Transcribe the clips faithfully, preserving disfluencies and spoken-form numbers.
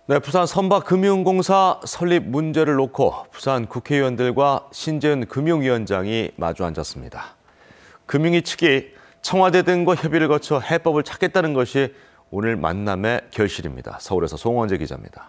네, 부산 선박금융공사 설립 문제를 놓고 부산 국회의원들과 신재윤 금융위원장이 마주 앉았습니다. 금융위 측이 청와대 등과 협의를 거쳐 해법을 찾겠다는 것이 오늘 만남의 결실입니다. 서울에서 송원재 기자입니다.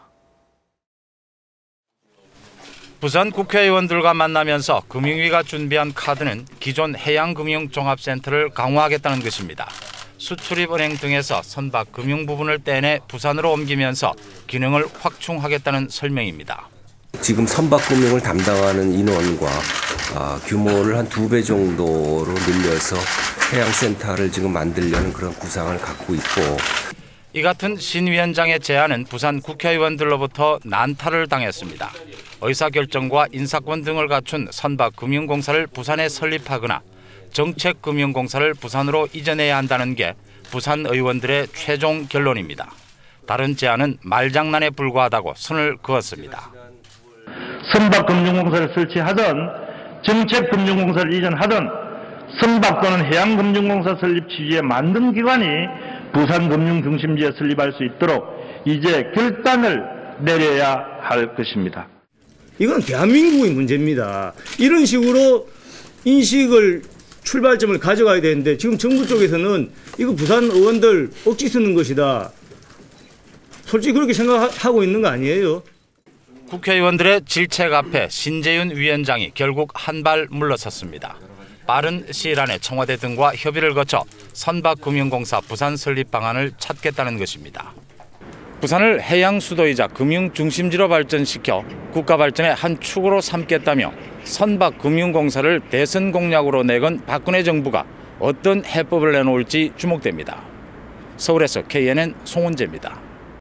부산 국회의원들과 만나면서 금융위가 준비한 카드는 기존 해양금융종합센터를 강화하겠다는 것입니다. 수출입은행 등에서 선박 금융 부분을 떼내 부산으로 옮기면서 기능을 확충하겠다는 설명입니다. 지금 선박 금융을 담당하는 인원과 아, 규모를 한 두 배 정도로 늘려서 해양센터를 지금 만들려는 그런 구상을 갖고 있고, 이 같은 신 위원장의 제안은 부산 국회의원들로부터 난타를 당했습니다. 의사결정과 인사권 등을 갖춘 선박금융공사를 부산에 설립하거나 정책금융공사를 부산으로 이전해야 한다는 게 부산 의원들의 최종 결론입니다. 다른 제안은 말장난에 불과하다고 선을 그었습니다. 선박금융공사를 설치하든 정책금융공사를 이전하든 선박 또는 해양금융공사 설립 취지에 만든 기관이 부산금융중심지에 설립할 수 있도록 이제 결단을 내려야 할 것입니다. 이건 대한민국의 문제입니다. 이런 식으로 인식을 출발점을 가져가야 되는데 지금 정부 쪽에서는 이거 부산 의원들 억지 쓰는 것이다. 솔직히 그렇게 생각하고 있는 거 아니에요? 국회의원들의 질책 앞에 신재윤 위원장이 결국 한 발 물러섰습니다. 빠른 시일 안에 청와대 등과 협의를 거쳐 선박금융공사 부산 설립 방안을 찾겠다는 것입니다. 부산을 해양 수도이자 금융 중심지로 발전시켜 국가 발전의 한 축으로 삼겠다며 선박금융공사를 대선 공약으로 내건 박근혜 정부가 어떤 해법을 내놓을지 주목됩니다. 서울에서 케이엔엔 송원재입니다.